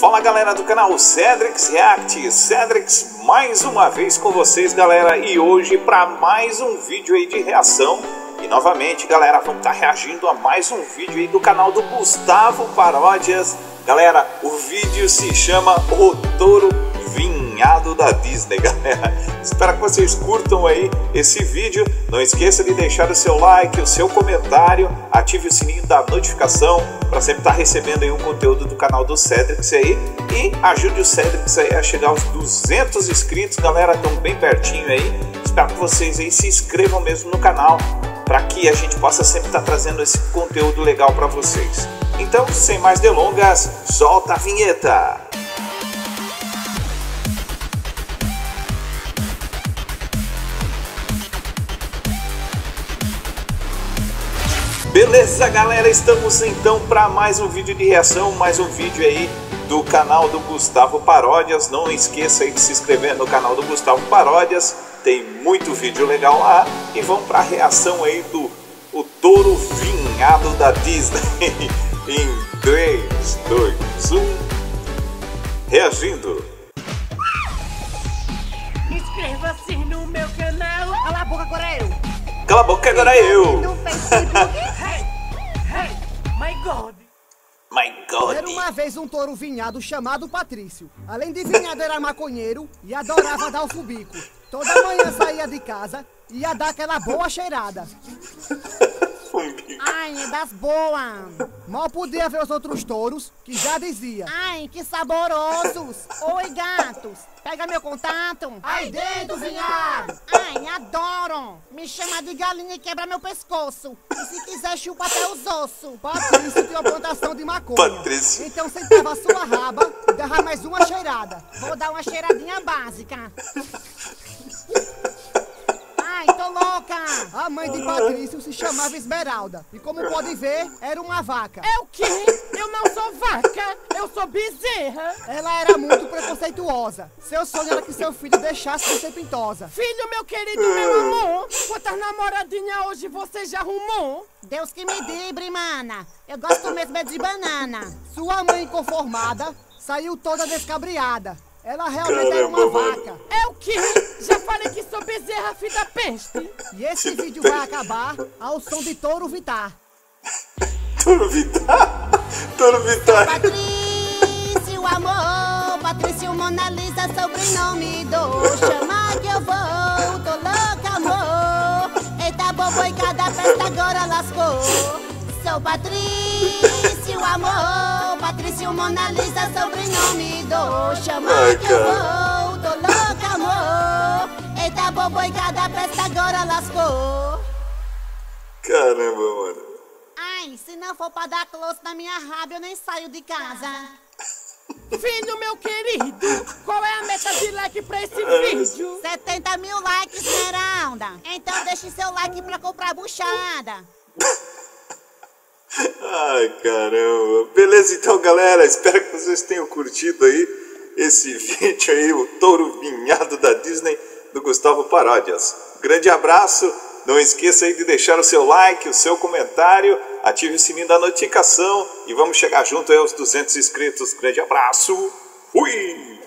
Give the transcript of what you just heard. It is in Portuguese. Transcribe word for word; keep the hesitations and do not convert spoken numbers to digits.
Fala galera do canal Cedrix React, Cedrix mais uma vez com vocês galera, e hoje para mais um vídeo aí de reação. E novamente galera, vamos estar reagindo a mais um vídeo aí do canal do Gustavo Paródias. Galera, o vídeo se chama O Touro Vinhado da Disney, galera. Espero que vocês curtam aí esse vídeo. Não esqueça de deixar o seu like, o seu comentário, ative o sininho da notificação para sempre estar recebendo aí um conteúdo do canal do Cedrix aí. E ajude o Cedrix aí a chegar aos duzentos inscritos, galera, estão bem pertinho aí. Espero que vocês aí se inscrevam mesmo no canal, para que a gente possa sempre estar trazendo esse conteúdo legal para vocês. Então, sem mais delongas, solta a vinheta! Beleza, galera, estamos então para mais um vídeo de reação, mais um vídeo aí do canal do Gustavo Paródias. Não esqueça aí de se inscrever no canal do Gustavo Paródias, tem muito vídeo legal lá. E vamos para a reação aí do O Touro Vinhado da Disney. Em três, dois, um, reagindo. Inscreva-se no meu canal. Cala a boca, agora é eu. Cala a boca, agora é eu. No Facebook. Hey, hey, my God. My God. Era uma vez um touro vinhado chamado Patrício. Além de vinhado, era maconheiro e adorava dar o fubico. Toda manhã saía de casa e ia dar aquela boa cheirada. Ai, é das boas. Mal podia ver os outros touros, que já dizia: Ai, que saborosos. Oi, gatos. Pega meu contato. Aí dentro, vinhado! Ai, adoro. Me chama de galinha e quebra meu pescoço. E se quiser, chupa até os ossos. Patrício tinha uma plantação de maconha. Patrício. Então sentava a sua raba e dava mais uma cheirada. Vou dar uma cheiradinha básica. Ai, tô louca! A mãe de Patrício se chamava Esmeralda. E como pode ver, era uma vaca. É o quê? Eu não sou vaca, eu sou bezerra. Ela era muito preconceituosa. Seu sonho era que seu filho deixasse de ser pintosa. Filho, meu querido, meu amor, quantas namoradinhas hoje você já arrumou? Deus que me dibre, mana. Eu gosto mesmo é de banana. Sua mãe inconformada saiu toda descabriada. Ela realmente Caramba, era uma mano. vaca. É o quê? Já falei que sou bezerra, filho da peste. E esse vídeo vai acabar ao som de Touro Vitar. Touro Vitar. Touro Vitar. Patrício, amor, Patrício Mona Lisa, sobrenome do chama que eu vou, tô louca, amor. Eita, boboi, cada festa agora lascou. Sou Patrício, amor, Patrício Mona Lisa, sobrenome do chama Ai, que eu vou, tô louca, amor. Eita, boboi, cada festa agora lascou. Caramba, mano. Ai, se não for pra dar close na minha raba, eu nem saio de casa. Filho, meu querido, qual é a meta de like pra esse vídeo? setenta mil likes, Esmeralda. Então deixe seu like pra comprar buchada. Ai, caramba. Beleza, então, galera. Espero que vocês tenham curtido aí esse vídeo aí, o Touro Vinhado da Disney, do Gustavo Paródias. Grande abraço. Não esqueça aí de deixar o seu like, o seu comentário, ative o sininho da notificação e vamos chegar junto aí aos duzentos inscritos. Grande abraço. Fui!